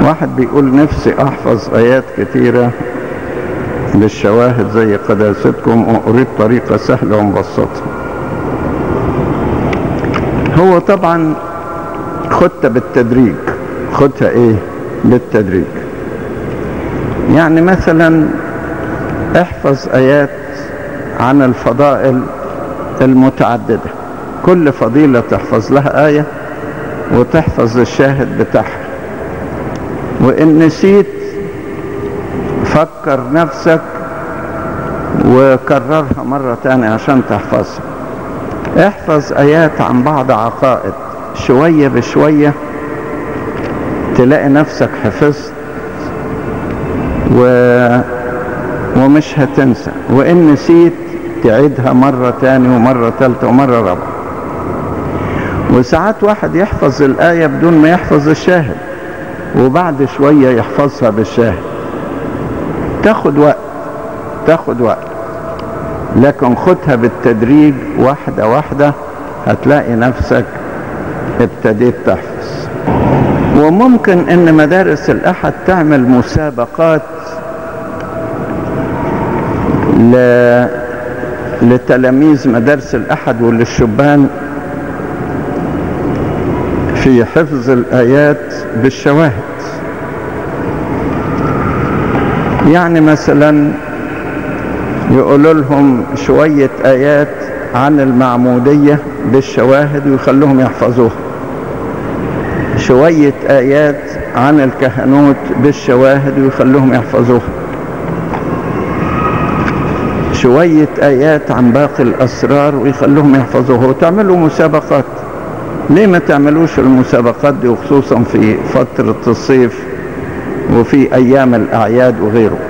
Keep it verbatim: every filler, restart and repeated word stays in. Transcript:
واحد بيقول نفسي احفظ ايات كتيرة للشواهد زي قداستكم، واريد طريقة سهلة ومبسطة. هو طبعا خدها بالتدريج، خدها ايه بالتدريج. يعني مثلا احفظ ايات عن الفضائل المتعددة، كل فضيلة تحفظ لها آية وتحفظ الشاهد بتاعها، وإن نسيت فكر نفسك وكررها مرة تانية عشان تحفظها. احفظ آيات عن بعض عقائد شوية بشوية تلاقي نفسك حفظت و... ومش هتنسى، وإن نسيت تعيدها مرة تاني ومرة تالتة ومرة رابعة. وساعات واحد يحفظ الآية بدون ما يحفظ الشاهد، وبعد شوية يحفظها بالشاهد. تاخد وقت تاخد وقت لكن خدها بالتدريج واحدة واحدة، هتلاقي نفسك ابتديت تحفظ. وممكن ان مدارس الأحد تعمل مسابقات ل... لتلاميذ مدارس الأحد وللشبان في حفظ الآيات بالشواهد. يعني مثلا يقولوا لهم شوية آيات عن المعمودية بالشواهد ويخلوهم يحفظوها، شوية آيات عن الكهنوت بالشواهد ويخلوهم يحفظوها، شوية آيات عن باقي الأسرار ويخلوهم يحفظوها، وتعملوا مسابقات. ليه ما تعملوش المسابقات دي، وخصوصا في فترة الصيف وفي أيام الأعياد وغيره؟